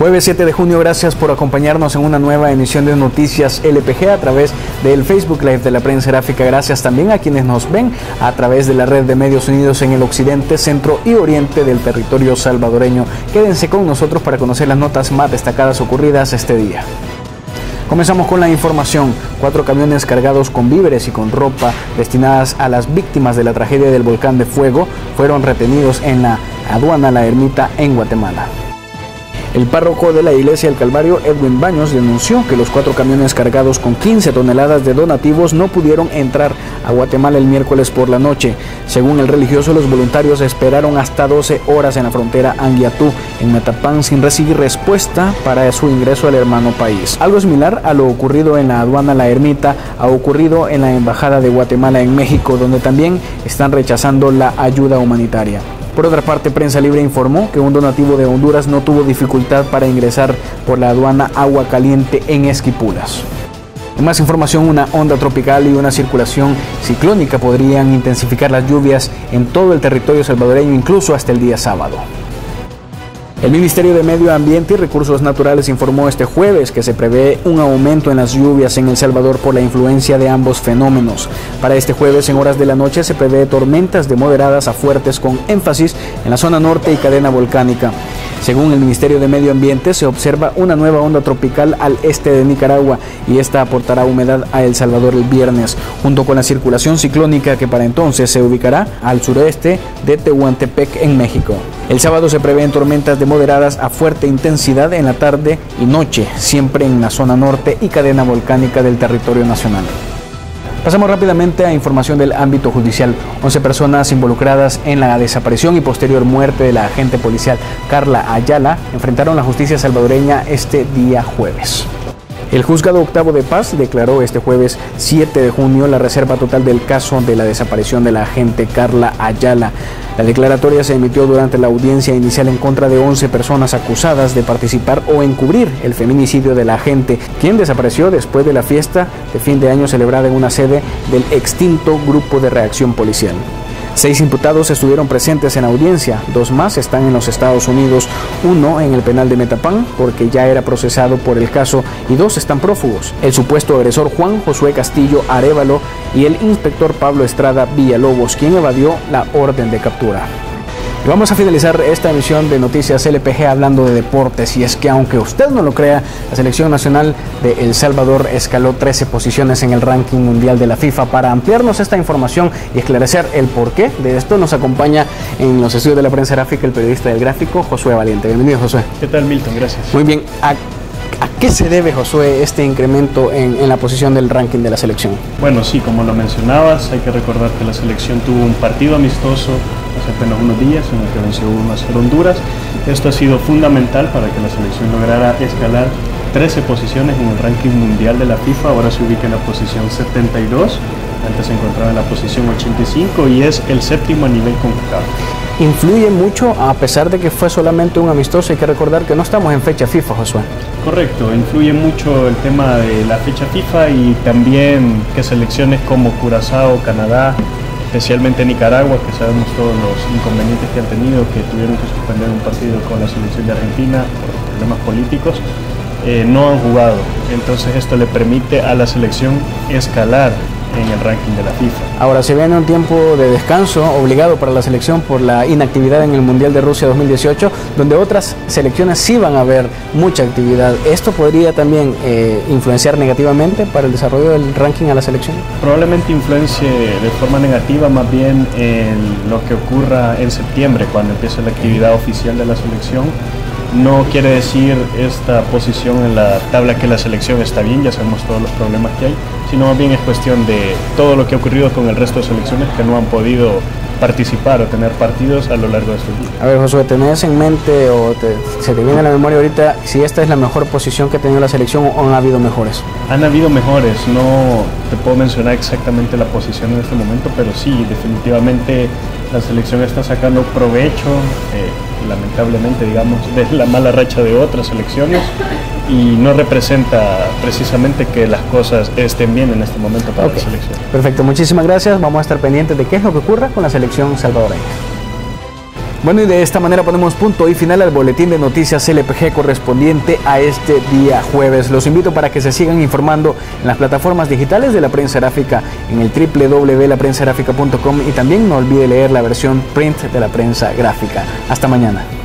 Jueves 7 de junio, gracias por acompañarnos en una nueva emisión de Noticias LPG a través del Facebook Live de la Prensa Gráfica. Gracias también a quienes nos ven a través de la red de medios unidos en el occidente, centro y oriente del territorio salvadoreño. Quédense con nosotros para conocer las notas más destacadas ocurridas este día. Comenzamos con la información. 4 camiones cargados con víveres y con ropa destinadas a las víctimas de la tragedia del volcán de fuego fueron retenidos en la aduana La Ermita en Guatemala. El párroco de la Iglesia del Calvario, Edwin Baños, denunció que los 4 camiones cargados con 15 toneladas de donativos no pudieron entrar a Guatemala el miércoles por la noche. Según el religioso, los voluntarios esperaron hasta 12 horas en la frontera Anguiatú, en Metapán, sin recibir respuesta para su ingreso al hermano país. Algo similar a lo ocurrido en la aduana La Ermita ha ocurrido en la Embajada de Guatemala en México, donde también están rechazando la ayuda humanitaria. Por otra parte, Prensa Libre informó que un donativo de Honduras no tuvo dificultad para ingresar por la aduana Agua Caliente en Esquipulas. En más información, una onda tropical y una circulación ciclónica podrían intensificar las lluvias en todo el territorio salvadoreño, incluso hasta el día sábado. El Ministerio de Medio Ambiente y Recursos Naturales informó este jueves que se prevé un aumento en las lluvias en El Salvador por la influencia de ambos fenómenos. Para este jueves, en horas de la noche, se prevé tormentas de moderadas a fuertes con énfasis en la zona norte y cadena volcánica. Según el Ministerio de Medio Ambiente, se observa una nueva onda tropical al este de Nicaragua y esta aportará humedad a El Salvador el viernes, junto con la circulación ciclónica que para entonces se ubicará al sureste de Tehuantepec en México. El sábado se prevén tormentas de moderadas a fuerte intensidad en la tarde y noche, siempre en la zona norte y cadena volcánica del territorio nacional. Pasamos rápidamente a información del ámbito judicial. 11 personas involucradas en la desaparición y posterior muerte de la agente policial Carla Ayala enfrentaron la justicia salvadoreña este día jueves. El Juzgado Octavo de Paz declaró este jueves 7 de junio la reserva total del caso de la desaparición de la agente Carla Ayala. La declaratoria se emitió durante la audiencia inicial en contra de 11 personas acusadas de participar o encubrir el feminicidio de la agente, quien desapareció después de la fiesta de fin de año celebrada en una sede del extinto Grupo de Reacción Policial. 6 imputados estuvieron presentes en la audiencia, 2 más están en los Estados Unidos, 1 en el penal de Metapán porque ya era procesado por el caso y 2 están prófugos, el supuesto agresor Juan Josué Castillo Arévalo y el inspector Pablo Estrada Villalobos, quien evadió la orden de captura. Y vamos a finalizar esta emisión de Noticias LPG hablando de deportes, y es que aunque usted no lo crea, la selección nacional de El Salvador escaló 13 posiciones en el ranking mundial de la FIFA. Para ampliarnos esta información y esclarecer el porqué de esto, nos acompaña en los estudios de la Prensa Gráfica el periodista del Gráfico, Josué Valiente. Bienvenido, Josué. ¿Qué tal, Milton? Gracias. Muy bien. ¿A qué se debe, Josué, este incremento en la posición del ranking de la selección? Bueno, sí, como lo mencionabas, hay que recordar que la selección tuvo un partido amistoso hace apenas unos días en el que venció 1-0 Honduras. Esto ha sido fundamental para que la selección lograra escalar 13 posiciones en el ranking mundial de la FIFA. Ahora se ubica en la posición 72, antes se encontraba en la posición 85 y es el 7º a nivel CONCACAF. Influye mucho, a pesar de que fue solamente un amistoso. Hay que recordar que no estamos en fecha FIFA, Josué. Correcto, influye mucho el tema de la fecha FIFA y también que selecciones como Curazao, Canadá, especialmente Nicaragua, que sabemos todos los inconvenientes que han tenido, que tuvieron que suspender un partido con la selección de Argentina por problemas políticos, no han jugado. Entonces esto le permite a la selección escalar en el ranking de la FIFA. Ahora se viene un tiempo de descanso obligado para la selección por la inactividad en el Mundial de Rusia 2018, donde otras selecciones sí van a ver mucha actividad. ¿Esto podría también influenciar negativamente para el desarrollo del ranking a la selección? Probablemente influencie de forma negativa más bien en lo que ocurra en septiembre, cuando empiece la actividad oficial de la selección. No quiere decir esta posición en la tabla que la selección está bien, ya sabemos todos los problemas que hay, sino más bien es cuestión de todo lo que ha ocurrido con el resto de selecciones que no han podido participar o tener partidos a lo largo de estos días. A ver, Josué, ¿tenés en mente o se te viene a la memoria ahorita si esta es la mejor posición que ha tenido la selección o han habido mejores? Han habido mejores, no te puedo mencionar exactamente la posición en este momento, pero sí, definitivamente la selección está sacando provecho, lamentablemente, digamos, de la mala racha de otras selecciones y no representa precisamente que las cosas estén bien en este momento para la selección. Perfecto, muchísimas gracias. Vamos a estar pendientes de qué es lo que ocurra con la selección salvadoreña. Bueno, y de esta manera ponemos punto y final al boletín de noticias LPG correspondiente a este día jueves. Los invito para que se sigan informando en las plataformas digitales de La Prensa Gráfica, en el www.laprensagráfica.com, y también no olvide leer la versión print de La Prensa Gráfica. Hasta mañana.